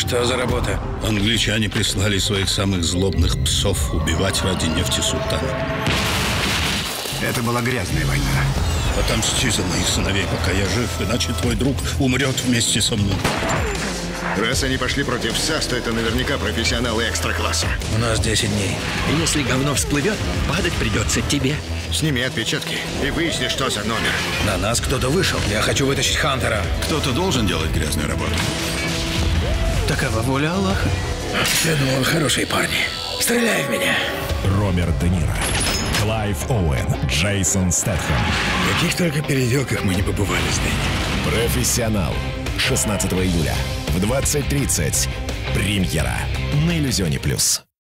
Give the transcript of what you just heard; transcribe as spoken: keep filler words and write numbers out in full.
Что за работа? Англичане прислали своих самых злобных псов убивать ради нефти султана. Это была грязная война. Отомсти за моих сыновей, пока я жив, иначе твой друг умрет вместе со мной. Раз они пошли против САС, то это наверняка профессионалы экстра-класса. У нас десять дней. Если говно всплывет, падать придется тебе. Сними отпечатки и выясни, что за номер. На нас кто-то вышел. Я хочу вытащить Хантера. Кто-то должен делать грязную работу. Такова воля Аллаха. Я думал, хорошие парни. Стреляй в меня. Роберт Де Ниро, Клайв Оуэн, Джейсон Стэтхэм. В каких только переделках мы не побывали с Дэнни. Профессионал. шестнадцатого июля в двадцать тридцать. Премьера на Иллюзионе плюс.